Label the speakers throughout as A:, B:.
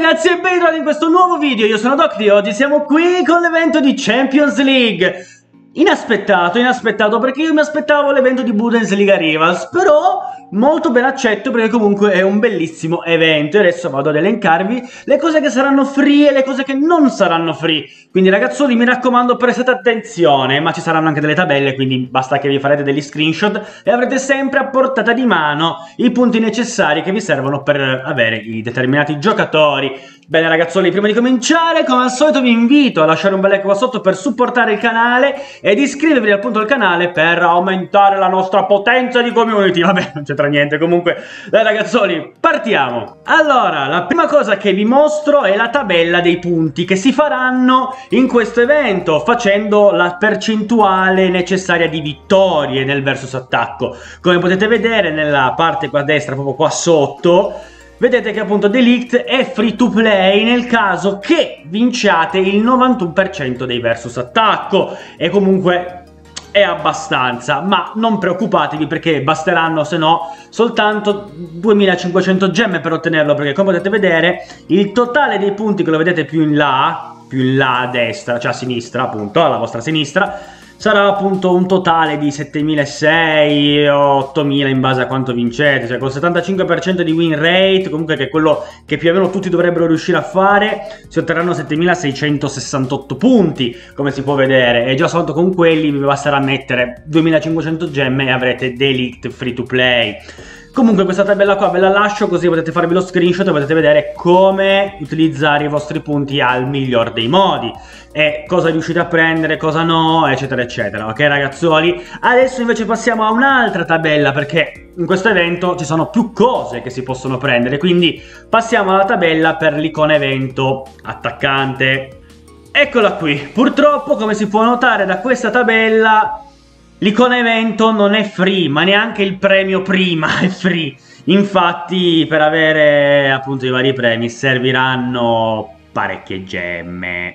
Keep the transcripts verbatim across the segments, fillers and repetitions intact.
A: ragazzi e bentornati in questo nuovo video, io sono Doc e oggi siamo qui con l'evento di Champions League. Inaspettato, inaspettato perché io mi aspettavo l'evento di Bundesliga Rivals, però molto ben accetto perché comunque è un bellissimo evento e adesso vado ad elencarvi le cose che saranno free e le cose che non saranno free. Quindi ragazzoni mi raccomando prestate attenzione, ma ci saranno anche delle tabelle, quindi basta che vi farete degli screenshot e avrete sempre a portata di mano i punti necessari che vi servono per avere i determinati giocatori. Bene ragazzoli, prima di cominciare come al solito vi invito a lasciare un bel like qua sotto per supportare il canale ed iscrivervi appunto al canale per aumentare la nostra potenza di community. Vabbè, non c'entra niente, comunque dai ragazzoli, partiamo. Allora, la prima cosa che vi mostro è la tabella dei punti che si faranno in questo evento facendo la percentuale necessaria di vittorie nel versus attacco. Come potete vedere nella parte qua a destra, proprio qua sotto, vedete che appunto Delict è free to play nel caso che vinciate il novantuno per cento dei versus attacco e comunque è abbastanza, ma non preoccupatevi perché basteranno se no soltanto duemilacinquecento gemme per ottenerlo, perché come potete vedere il totale dei punti che lo vedete più in là, più in là a destra, cioè a sinistra appunto, alla vostra sinistra, sarà appunto un totale di settemilaseicento o ottomila in base a quanto vincete, cioè col settantacinque per cento di win rate, comunque che è quello che più o meno tutti dovrebbero riuscire a fare, si otterranno settemilaseicentosessantotto punti, come si può vedere, e già soltanto con quelli vi basterà mettere duemilacinquecento gemme e avrete Delict free to play. Comunque questa tabella qua ve la lascio così potete farvi lo screenshot e potete vedere come utilizzare i vostri punti al miglior dei modi e cosa riuscite a prendere, cosa no, eccetera eccetera, ok ragazzuoli? Adesso invece passiamo a un'altra tabella perché in questo evento ci sono più cose che si possono prendere, quindi passiamo alla tabella per l'icona evento attaccante. Eccola qui, purtroppo come si può notare da questa tabella l'icona evento non è free, ma neanche il premio prima è free. Infatti per avere appunto i vari premi serviranno parecchie gemme.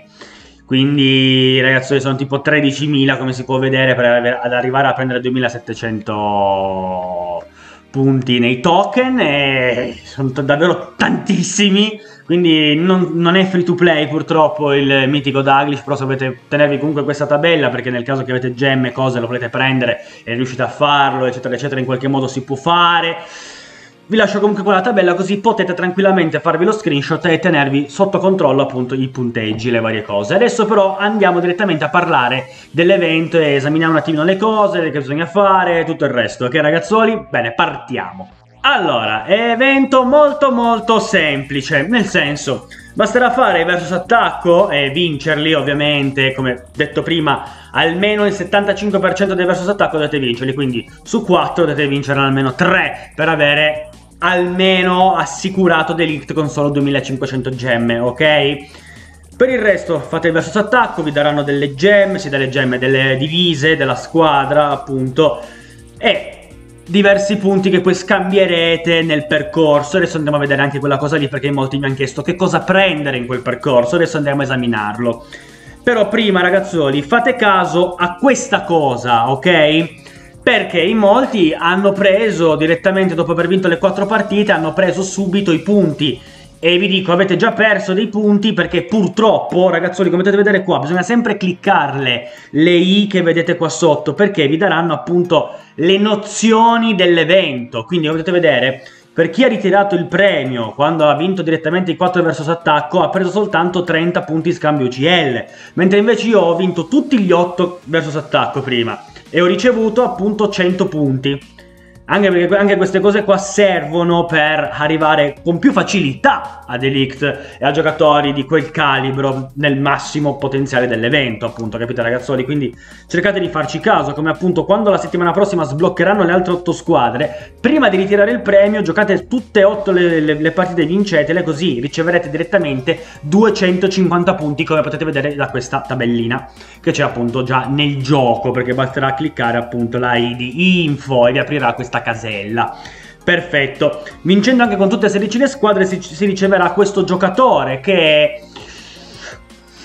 A: Quindi ragazzi sono tipo tredicimila come si può vedere per ad arrivare a prendere duemilasettecento punti nei token e sono davvero tantissimi. Quindi non, non è free to play purtroppo il mitico Douglas, però dovete tenervi comunque questa tabella perché nel caso che avete gemme, cose, lo volete prendere e riuscite a farlo, eccetera eccetera, in qualche modo si può fare. Vi lascio comunque quella tabella così potete tranquillamente farvi lo screenshot e tenervi sotto controllo appunto i punteggi, le varie cose. Adesso però andiamo direttamente a parlare dell'evento e esaminiamo un attimino le cose, che bisogna fare, tutto il resto, ok ragazzuoli? Bene, partiamo. Allora, è evento molto molto semplice, nel senso, basterà fare i versus attacco e vincerli ovviamente, come detto prima, almeno il settantacinque per cento dei versus attacco dovete vincerli, quindi su quattro dovete vincere almeno tre per avere almeno assicurato Delict con solo duemilacinquecento gemme, ok? Per il resto fate il versus attacco, vi daranno delle gemme, si dà le gemme delle divise, della squadra appunto, e diversi punti che poi scambierete nel percorso. Adesso andiamo a vedere anche quella cosa lì perché molti mi hanno chiesto che cosa prendere in quel percorso, adesso andiamo a esaminarlo. Però prima ragazzoli fate caso a questa cosa, ok? Perché in molti hanno preso direttamente dopo aver vinto le quattro partite, hanno preso subito i punti. E vi dico, avete già perso dei punti perché purtroppo, ragazzoli, come potete vedere qua, bisogna sempre cliccarle le i che vedete qua sotto, perché vi daranno appunto le nozioni dell'evento. Quindi come potete vedere, per chi ha ritirato il premio quando ha vinto direttamente i quattro versus attacco, ha preso soltanto trenta punti scambio U C L, mentre invece io ho vinto tutti gli otto versus attacco prima e ho ricevuto appunto cento punti. Anche perché anche queste cose qua servono per arrivare con più facilità a Delict e a giocatori di quel calibro nel massimo potenziale dell'evento, appunto, capite ragazzoli? Quindi cercate di farci caso, come appunto quando la settimana prossima sbloccheranno le altre otto squadre, prima di ritirare il premio giocate tutte e otto le, le, le partite, vincetele, così riceverete direttamente duecentocinquanta punti, come potete vedere da questa tabellina che c'è appunto già nel gioco, perché basterà cliccare appunto la i di info e vi aprirà questa casella. Perfetto, vincendo anche con tutte e sedici le squadre si, si riceverà questo giocatore che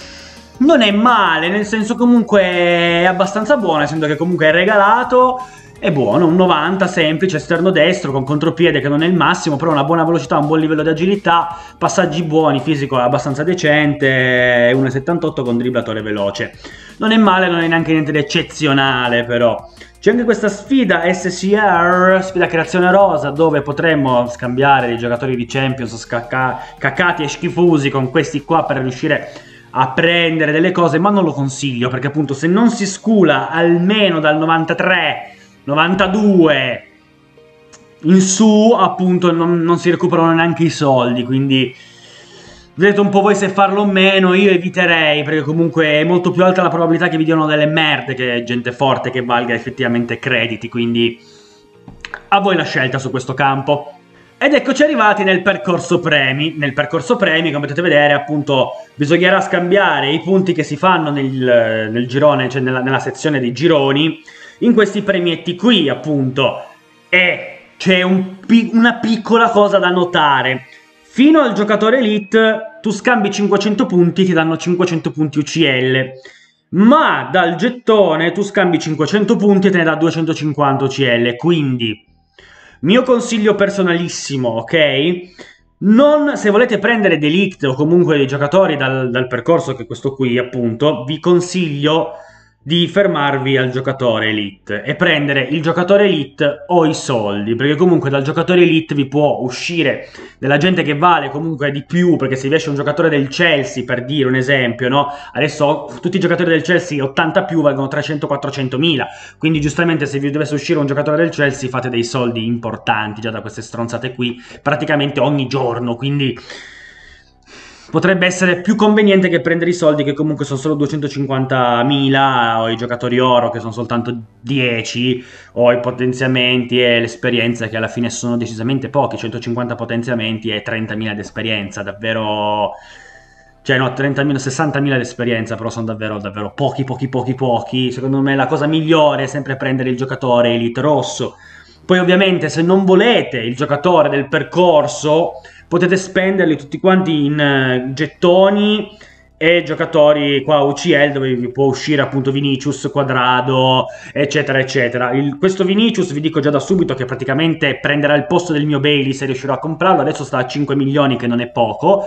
A: non è male, nel senso comunque è abbastanza buono, essendo che comunque è regalato è buono, un novanta semplice, esterno destro, con contropiede che non è il massimo, però una buona velocità, un buon livello di agilità, passaggi buoni, fisico abbastanza decente, uno virgola settantotto con dribblatore veloce. Non è male, non è neanche niente di eccezionale però. C'è anche questa sfida S C R, sfida creazione rosa, dove potremmo scambiare dei giocatori di Champions cacati e schifosi con questi qua per riuscire a prendere delle cose, ma non lo consiglio, perché appunto se non si scula almeno dal novantatré novantadue in su, appunto non, non si recuperano neanche i soldi, quindi vedete un po' voi se farlo o meno. Io eviterei, perché comunque è molto più alta la probabilità che vi diano delle merde che gente forte che valga effettivamente crediti, quindi a voi la scelta su questo campo. Ed eccoci arrivati nel percorso premi. Nel percorso premi, come potete vedere, appunto, bisognerà scambiare i punti che si fanno nel, nel girone, cioè nella, nella sezione dei gironi, in questi premietti qui, appunto. E c'è un, una piccola cosa da notare. Fino al giocatore elite, tu scambi cinquecento punti, ti danno cinquecento punti U C L. Ma dal gettone tu scambi cinquecento punti e te ne dà duecentocinquanta U C L. Quindi, mio consiglio personalissimo, ok? Non, se volete prendere Delict o comunque dei giocatori dal, dal percorso che è questo qui, appunto, vi consiglio di fermarvi al giocatore elite e prendere il giocatore elite o i soldi, perché comunque dal giocatore elite vi può uscire della gente che vale comunque di più, perché se vi esce un giocatore del Chelsea, per dire un esempio, no? Adesso tutti i giocatori del Chelsea ottanta più valgono trecento quattrocentomila, quindi giustamente se vi dovesse uscire un giocatore del Chelsea fate dei soldi importanti già da queste stronzate qui, praticamente ogni giorno, quindi potrebbe essere più conveniente che prendere i soldi, che comunque sono solo duecentocinquantamila, o i giocatori oro che sono soltanto dieci, o i potenziamenti e l'esperienza che alla fine sono decisamente pochi, centocinquanta potenziamenti e trentamila di esperienza, davvero... Cioè no, trentamila, sessantamila di esperienza, però sono davvero, davvero pochi, pochi, pochi, pochi. Secondo me la cosa migliore è sempre prendere il giocatore elite rosso. Poi ovviamente se non volete il giocatore del percorso, potete spenderli tutti quanti in uh, gettoni e giocatori qua U C L, dove vi può uscire appunto Vinicius, Quadrado, eccetera eccetera. Il, questo Vinicius vi dico già da subito che praticamente prenderà il posto del mio Bailey se riuscirò a comprarlo. Adesso sta a cinque milioni, che non è poco,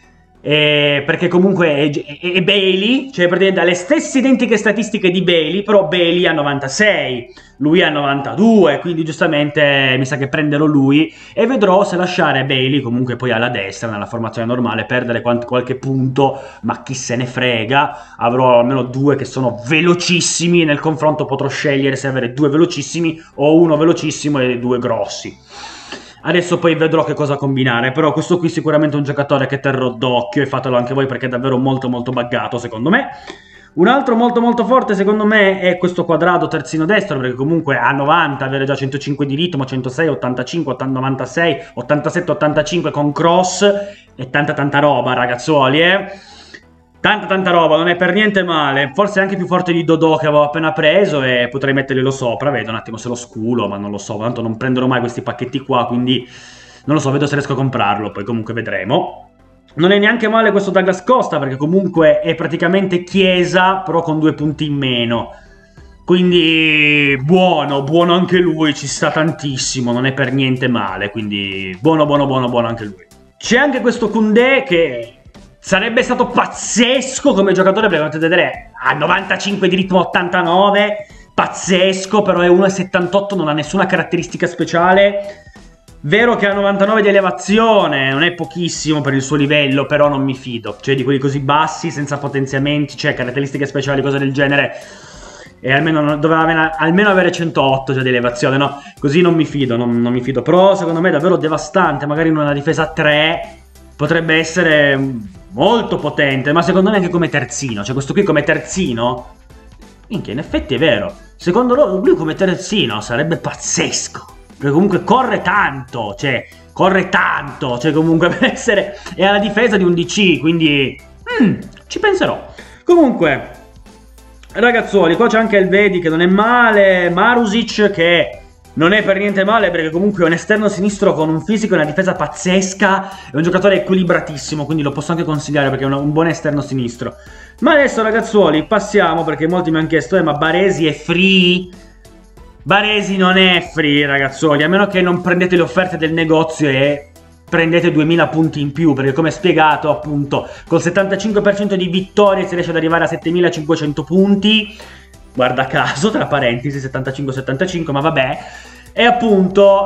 A: e perché comunque è, è, è Bailey, cioè praticamente ha le stesse identiche statistiche di Bailey, però Bailey ha novantasei, lui ha novantadue, quindi giustamente mi sa che prenderò lui e vedrò se lasciare Bailey comunque poi alla destra nella formazione normale, perdere qualche punto, ma chi se ne frega. Avrò almeno due che sono velocissimi, nel confronto potrò scegliere se avere due velocissimi o uno velocissimo e due grossi. Adesso poi vedrò che cosa combinare, però questo qui sicuramente è un giocatore che terrò d'occhio, e fatelo anche voi perché è davvero molto molto buggato secondo me. Un altro molto molto forte secondo me è questo Quadrado terzino destro, perché comunque a novanta avere già centocinque di ritmo, centosei, ottantacinque, novantasei, ottantasette, ottantacinque con cross e tanta tanta roba ragazzuoli, eh. Tanta tanta roba, non è per niente male, forse anche più forte di Dodò che avevo appena preso, e potrei metterglielo sopra, vedo un attimo se lo sculo, ma non lo so, tanto non prenderò mai questi pacchetti qua, quindi non lo so, vedo se riesco a comprarlo, poi comunque vedremo. Non è neanche male questo Douglas Costa, perché comunque è praticamente Chiesa, però con due punti in meno. Quindi buono, buono anche lui, ci sta tantissimo, non è per niente male, quindi buono, buono, buono, buono anche lui. C'è anche questo Koundé che... sarebbe stato pazzesco come giocatore, perché potete vedere ha novantacinque di ritmo, ottantanove, pazzesco, però è uno virgola settantotto, non ha nessuna caratteristica speciale. Vero che ha novantanove di elevazione, non è pochissimo per il suo livello, però non mi fido. Cioè di quelli così bassi, senza potenziamenti, cioè caratteristiche speciali, cose del genere, e almeno doveva almeno avere centootto già di elevazione, no? Così non mi fido, non, non mi fido. Però secondo me è davvero devastante, magari in una difesa tre potrebbe essere molto potente, ma secondo me anche come terzino. Cioè questo qui come terzino, minchia, in effetti è vero, secondo lui come terzino sarebbe pazzesco, perché comunque corre tanto, cioè corre tanto, cioè comunque per essere, è alla difesa di un D C, quindi mm, ci penserò. Comunque ragazzuoli, qua c'è anche il Vedi che non è male, Marusic che non è per niente male, perché comunque è un esterno sinistro con un fisico e una difesa pazzesca, è un giocatore equilibratissimo, quindi lo posso anche consigliare perché è un, un buon esterno sinistro. Ma adesso ragazzuoli passiamo, perché molti mi hanno chiesto eh ma Baresi è free? Baresi non è free, ragazzoli, a meno che non prendete le offerte del negozio e prendete duemila punti in più, perché come spiegato, appunto, col settantacinque per cento di vittorie si riesce ad arrivare a settemilacinquecento punti, guarda caso, tra parentesi, settantacinque settantacinque, ma vabbè, e appunto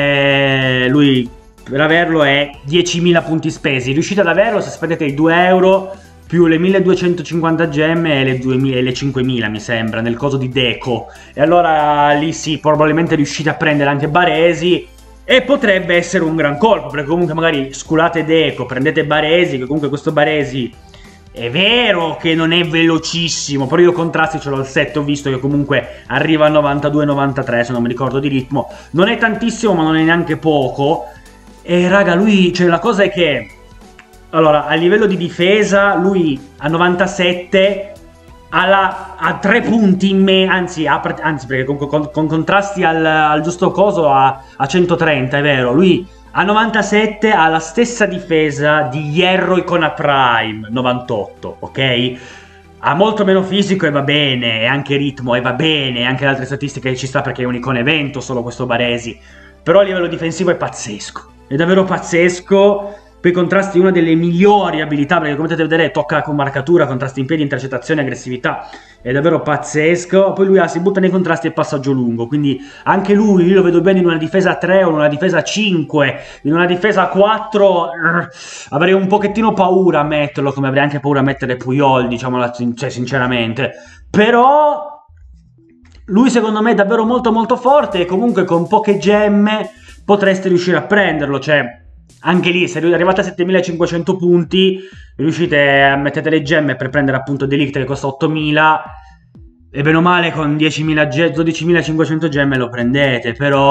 A: eh, lui per averlo è diecimila punti spesi, riuscite ad averlo se spendete i due euro più le milleduecentocinquanta gemme e le, duemila, e le cinquemila mi sembra nel coso di Deco, e allora lì sì, probabilmente riuscite a prendere anche Baresi e potrebbe essere un gran colpo, perché comunque magari sculate Deco, prendete Baresi, che comunque questo Baresi è vero che non è velocissimo, però io contrasti ce l'ho al sette, ho visto che comunque arriva a novantadue novantatré se non mi ricordo di ritmo, non è tantissimo ma non è neanche poco, e raga lui, cioè la cosa è che allora, a livello di difesa, lui a novantasette ha, la, ha tre punti in me, anzi, ha, anzi perché con, con, con contrasti al, al giusto coso ha, a centotrenta, è vero. Lui a novantasette ha la stessa difesa di Hierro Icona Prime, novantotto, ok? Ha molto meno fisico e va bene, e anche ritmo e va bene, e anche le altre statistiche ci sta perché è un icona evento solo questo Baresi. Però a livello difensivo è pazzesco, è davvero pazzesco. Poi contrasti una delle migliori abilità, perché come potete vedere tocca con marcatura, contrasti in piedi, intercettazione, aggressività, è davvero pazzesco. Poi lui ah, si butta nei contrasti e passaggio lungo, quindi anche lui, io lo vedo bene in una difesa a tre o in una difesa a cinque, in una difesa a quattro, rrr, avrei un pochettino paura a metterlo, come avrei anche paura a mettere Puyol, diciamo, cioè, sinceramente, però lui secondo me è davvero molto molto forte e comunque con poche gemme potreste riuscire a prenderlo, cioè anche lì, se arrivate a settemilacinquecento punti, riuscite a mettere le gemme per prendere appunto Delict che costa ottomila, e bene o male con dodicimilacinquecento gemme lo prendete,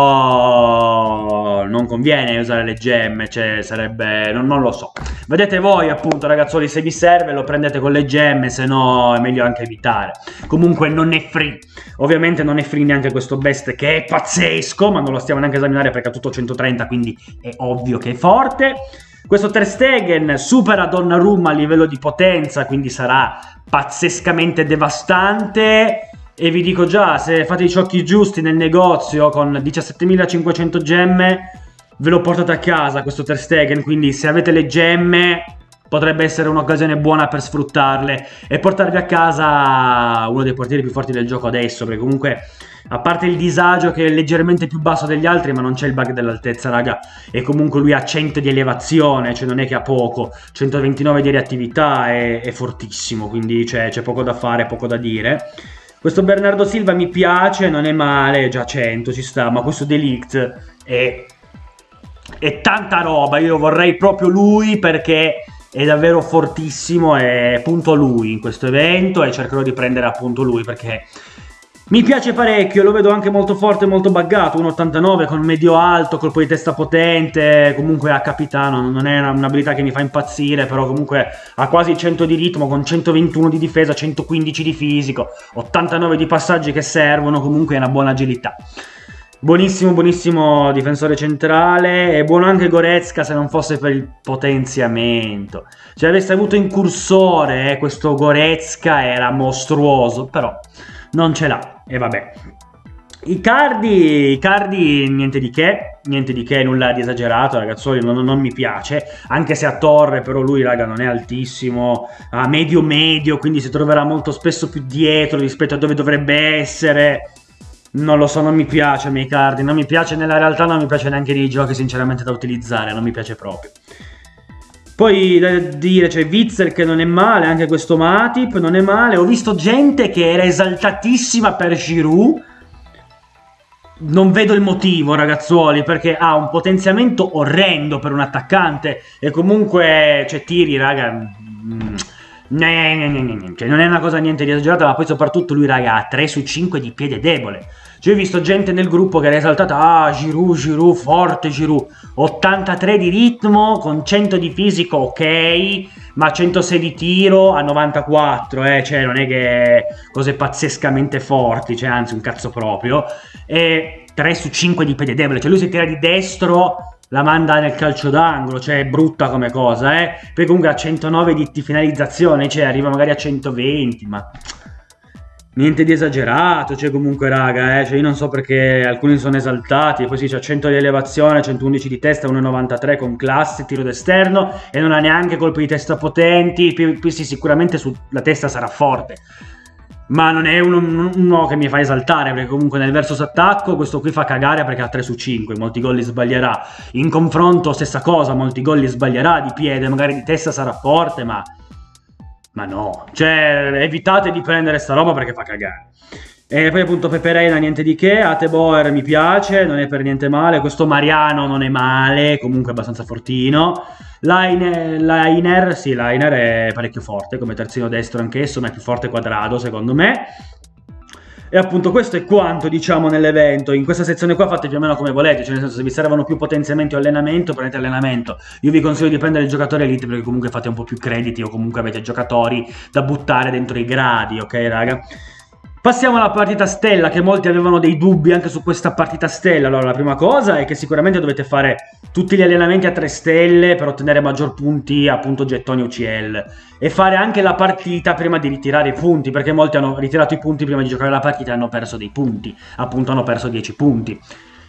A: però non conviene usare le gemme, cioè sarebbe, non, non lo so. Vedete voi appunto ragazzoli, se vi serve lo prendete con le gemme, se no è meglio anche evitare. Comunque non è free, ovviamente non è free neanche questo Best che è pazzesco, ma non lo stiamo neanche a esaminare perché ha tutto centotrenta, quindi è ovvio che è forte. Questo Ter Stegen supera Donnarumma a livello di potenza, quindi sarà pazzescamente devastante. E vi dico già, se fate i ciocchi giusti nel negozio con diciassettemilacinquecento gemme, ve lo portate a casa questo Ter Stegen, quindi se avete le gemme potrebbe essere un'occasione buona per sfruttarle e portarvi a casa uno dei portieri più forti del gioco adesso, perché comunque a parte il disagio che è leggermente più basso degli altri, ma non c'è il bug dell'altezza raga, e comunque lui ha cento di elevazione, cioè non è che ha poco, centoventinove di reattività, è, è fortissimo, quindi c'è poco da fare, poco da dire. Questo Bernardo Silva mi piace, non è male, già cento ci sta, ma questo Delict è, è tanta roba, io vorrei proprio lui perché è davvero fortissimo e punto lui in questo evento e cercherò di prendere appunto lui perché mi piace parecchio, lo vedo anche molto forte, molto buggato, uno ottantanove con medio alto, colpo di testa potente, comunque a capitano, non è un'abilità che mi fa impazzire, però comunque ha quasi cento di ritmo, con centoventuno di difesa, centoquindici di fisico, ottantanove di passaggi che servono, comunque è una buona agilità. Buonissimo, buonissimo difensore centrale, e buono anche Goretzka se non fosse per il potenziamento. Se avesse avuto incursore, eh, questo Goretzka era mostruoso, però non ce l'ha. E vabbè, Icardi, Icardi niente di che, niente di che, nulla di esagerato ragazzoli, non, non mi piace, anche se a torre però lui raga non è altissimo, a medio medio, quindi si troverà molto spesso più dietro rispetto a dove dovrebbe essere, non lo so, non mi piace a me Icardi, non mi piace nella realtà, non mi piace neanche nei giochi sinceramente da utilizzare, non mi piace proprio. Poi da dire, c'è Witzel che non è male, anche questo Matip non è male. Ho visto gente che era esaltatissima per Giroud. Non vedo il motivo, ragazzuoli, perché ha un potenziamento orrendo per un attaccante. E comunque, cioè, tiri, raga. Mm, ne, ne, ne, ne, cioè, non è una cosa niente di esagerata, ma poi soprattutto lui, raga, ha tre su cinque di piede debole. Cioè, ho visto gente nel gruppo che era esaltata, ah, Giroud, Giroud, forte Giroud, ottantatré di ritmo, con cento di fisico, ok, ma centosei di tiro a novantaquattro, eh, cioè non è che cose pazzescamente forti, cioè anzi un cazzo proprio, e tre su cinque di piede debole, cioè lui se tira di destro la manda nel calcio d'angolo, cioè è brutta come cosa, eh, poi comunque ha centonove di, di finalizzazione, cioè arriva magari a centoventi, ma... Niente di esagerato, cioè comunque raga, eh, cioè io non so perché alcuni sono esaltati, poi si c'ha cento di elevazione, centoundici di testa, uno virgola novantatré con classe, tiro d'esterno e non ha neanche colpi di testa potenti, più, più sì, sicuramente sulla testa sarà forte. Ma non è uno, uno che mi fa esaltare, perché comunque nel versus attacco questo qui fa cagare perché ha tre su cinque, molti gol li sbaglierà. In confronto stessa cosa, molti gol li sbaglierà di piede, magari di testa sarà forte, ma... Ma no, cioè evitate di prendere sta roba perché fa cagare. E poi appunto Pepe Reina niente di che, Ateboer mi piace, non è per niente male, questo Mariano non è male, comunque abbastanza fortino. Lainer, Lainer, sì, Lainer è parecchio forte come terzino destro anch'esso, ma è più forte Quadrado secondo me. E appunto questo è quanto diciamo nell'evento. In questa sezione qua fate più o meno come volete, cioè nel senso se vi servono più potenziamenti o allenamento prendete allenamento. Io vi consiglio di prendere il giocatore elite perché comunque fate un po' più crediti o comunque avete giocatori da buttare dentro i gradi, ok raga? Passiamo alla partita stella, che molti avevano dei dubbi anche su questa partita stella. Allora la prima cosa è che sicuramente dovete fare tutti gli allenamenti a tre stelle per ottenere maggior punti, appunto gettoni U C L, e fare anche la partita prima di ritirare i punti, perché molti hanno ritirato i punti prima di giocare la partita e hanno perso dei punti, appunto hanno perso dieci punti.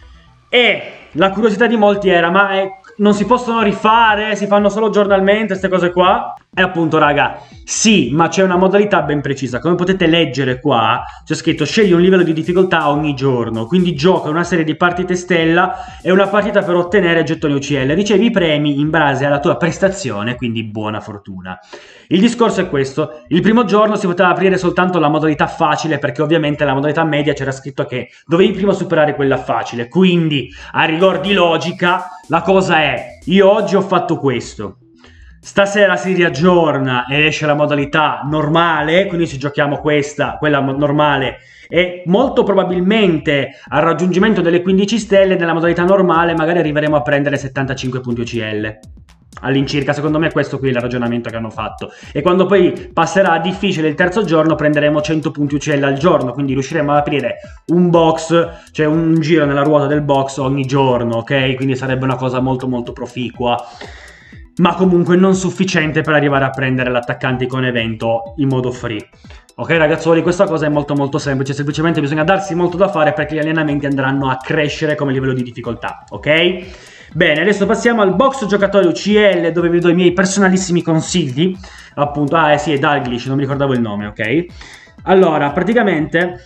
A: E la curiosità di molti era, ma è, non si possono rifare, si fanno solo giornalmente queste cose qua? E appunto raga, sì, ma c'è una modalità ben precisa. Come potete leggere qua, c'è scritto scegli un livello di difficoltà ogni giorno, quindi gioca una serie di partite stella e una partita per ottenere gettoni U C L, ricevi i premi in base alla tua prestazione, quindi buona fortuna. Il discorso è questo: il primo giorno si poteva aprire soltanto la modalità facile, perché ovviamente la modalità media c'era scritto che dovevi prima superare quella facile, quindi a rigor di logica la cosa è, io oggi ho fatto questo, stasera si riaggiorna e esce la modalità normale, quindi se giochiamo questa, quella normale, e molto probabilmente al raggiungimento delle quindici stelle nella modalità normale magari arriveremo a prendere settantacinque punti U C L all'incirca. Secondo me questo qui è il ragionamento che hanno fatto, e quando poi passerà a difficile il terzo giorno prenderemo cento punti U C L al giorno, quindi riusciremo ad aprire un box, cioè un giro nella ruota del box ogni giorno, ok? Quindi sarebbe una cosa molto molto proficua, ma comunque non sufficiente per arrivare a prendere l'attaccante con evento in modo free. Ok ragazzoli, questa cosa è molto molto semplice, semplicemente bisogna darsi molto da fare perché gli allenamenti andranno a crescere come livello di difficoltà, ok? Bene, adesso passiamo al box giocatori U C L, dove vi do i miei personalissimi consigli, appunto. Ah eh sì, è Dalglish, non mi ricordavo il nome, ok? Allora, praticamente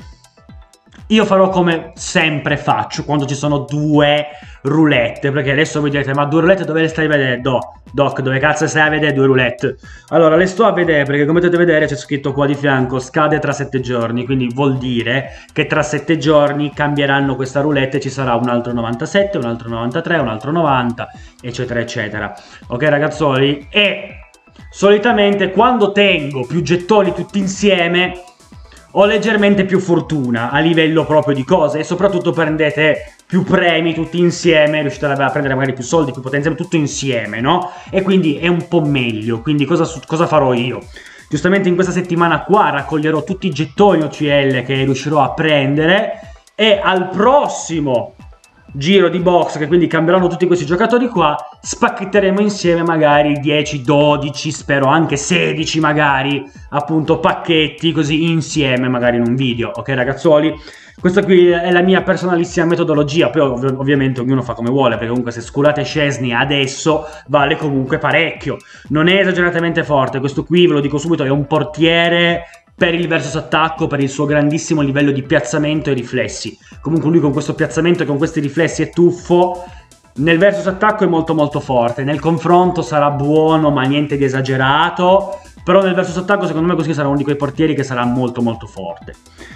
A: io farò come sempre faccio quando ci sono due roulette, perché adesso voi direte, ma due roulette dove le stai a vedere? Do, Doc, dove cazzo stai a vedere due roulette? Allora, le sto a vedere perché come potete vedere c'è scritto qua di fianco, scade tra sette giorni, quindi vuol dire che tra sette giorni cambieranno questa roulette e ci sarà un altro novantasette, un altro novantatré, un altro novanta, eccetera, eccetera. Ok ragazzoli? E solitamente quando tengo più gettoni tutti insieme ho leggermente più fortuna a livello proprio di cose, e soprattutto prendete più premi tutti insieme, riuscite a prendere magari più soldi, più potenziamento, tutto insieme, no? E quindi è un po' meglio. Quindi cosa, cosa farò io? Giustamente in questa settimana qua raccoglierò tutti i gettoni O C L che riuscirò a prendere, e al prossimo giro di box, che quindi cambieranno tutti questi giocatori qua, spacchetteremo insieme magari dieci, dodici, spero anche sedici magari, appunto, pacchetti così insieme magari in un video, ok ragazzuoli? Questa qui è la mia personalissima metodologia, poi ov ovviamente ognuno fa come vuole, perché comunque se sculate Szczesny adesso vale comunque parecchio, non è esageratamente forte, questo qui ve lo dico subito è un portiere per il versus attacco, per il suo grandissimo livello di piazzamento e riflessi. Comunque lui con questo piazzamento e con questi riflessi è tuffo, nel versus attacco è molto molto forte, nel confronto sarà buono ma niente di esagerato, però nel versus attacco secondo me così sarà uno di quei portieri che sarà molto molto forte.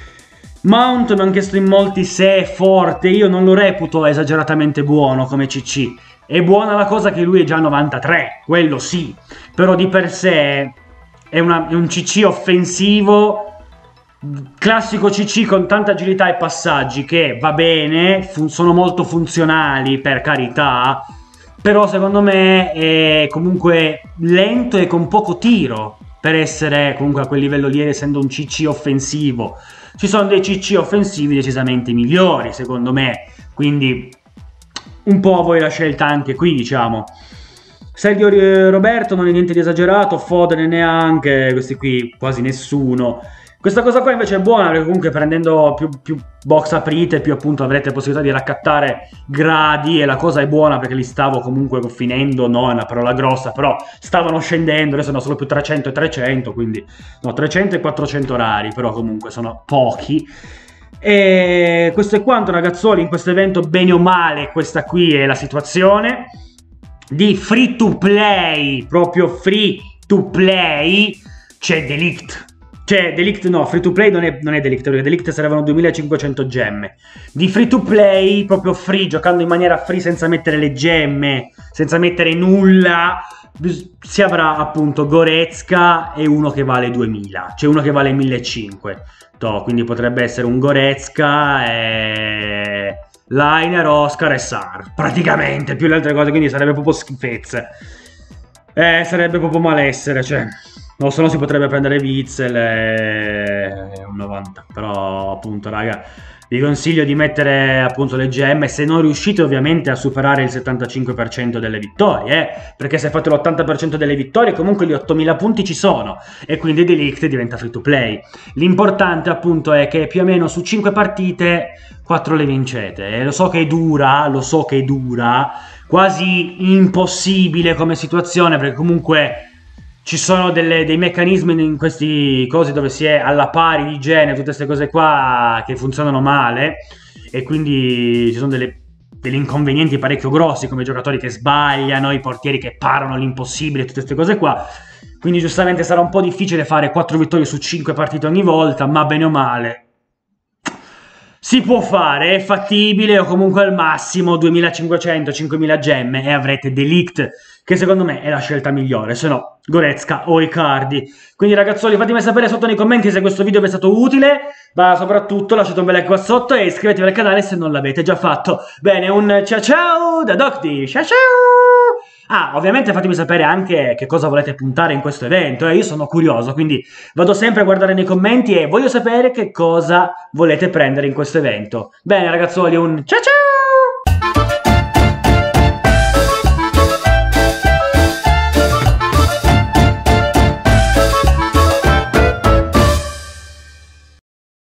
A: Mount mi hanno chiesto in molti se è forte, io non lo reputo esageratamente buono come C C, è buona la cosa che lui è già novantatré, quello sì, però di per sé è, una, è un C C offensivo, classico C C con tanta agilità e passaggi, che va bene, sono molto funzionali per carità, però secondo me è comunque lento e con poco tiro per essere comunque a quel livello lì, essendo un C C offensivo. Ci sono dei C C offensivi decisamente migliori secondo me, quindi un po' a voi la scelta anche qui, diciamo. Sergio Roberto non è niente di esagerato, Foden neanche, questi qui quasi nessuno. Questa cosa qua invece è buona perché comunque prendendo più, più box aprite, più appunto avrete possibilità di raccattare gradi, e la cosa è buona perché li stavo comunque finendo, no è una parola grossa, però stavano scendendo, adesso sono solo più trecento e trecento, quindi no, trecento e quattrocento rari, però comunque sono pochi. E questo è quanto, ragazzoli, in questo evento, bene o male, questa qui è la situazione. Di free to play, proprio free to play, c'è Delict. Cioè, Delict no, free to play non è, non è Delict, perché Delict servono duemilacinquecento gemme. Di free to play, proprio free, giocando in maniera free senza mettere le gemme, senza mettere nulla, si avrà appunto Goretzka e uno che vale duemila, cioè uno che vale millecinquecento. No, quindi potrebbe essere un Goretzka e Liner, Oscar e Sar, praticamente, più le altre cose, quindi sarebbe proprio schifezze. Eh, sarebbe proprio malessere, cioè... O se no si potrebbe prendere Witzel e un novanta, però appunto raga vi consiglio di mettere appunto le gemme se non riuscite ovviamente a superare il settantacinque per cento delle vittorie, eh? Perché se fate l'ottanta per cento delle vittorie comunque gli ottomila punti ci sono e quindi Delict diventa free to play. L'importante appunto è che più o meno su cinque partite quattro le vincete, e lo so che è dura, lo so che è dura, quasi impossibile come situazione perché comunque... Ci sono delle, dei meccanismi in questi cosi dove si è alla pari di gene, tutte queste cose qua che funzionano male e quindi ci sono delle, degli inconvenienti parecchio grossi come i giocatori che sbagliano, i portieri che parano l'impossibile, tutte queste cose qua. Quindi giustamente sarà un po' difficile fare quattro vittorie su cinque partite ogni volta, ma bene o male si può fare, è fattibile, o comunque al massimo duemilacinquecento cinquemila gemme e avrete Delict, che secondo me è la scelta migliore, se no Goretzka o Icardi. Quindi ragazzoli, fatemi sapere sotto nei commenti se questo video vi è stato utile, ma soprattutto lasciate un bel like qua sotto e iscrivetevi al canale se non l'avete già fatto. Bene, un ciao ciao da Docti, ciao ciao! Ah, ovviamente fatemi sapere anche che cosa volete puntare in questo evento, eh? Io sono curioso, quindi vado sempre a guardare nei commenti e voglio sapere che cosa volete prendere in questo evento. Bene ragazzoli, un ciao ciao!